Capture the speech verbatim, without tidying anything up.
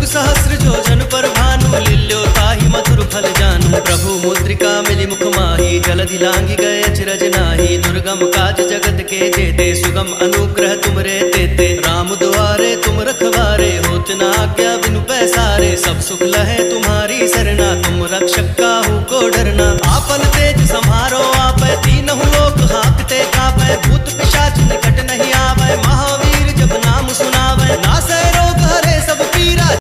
सहस्र जो जन पर भानु, लील्यो ताहि मधुर फल जानू। प्रभु मुद्रिका मिली मुख माही, जलधि लांघि गए अचरज नाही। दुर्गम काज जगत के जेते, सुगम अनुग्रह तुमरे तेते। राम दुआरे तुम रखवारे, होत न आज्ञा बिनु पैसारे। सब सुख लहे तुम्हारी सरना, तुम रक्षक काहू को डरना। आपन तेज सम्हारो आपै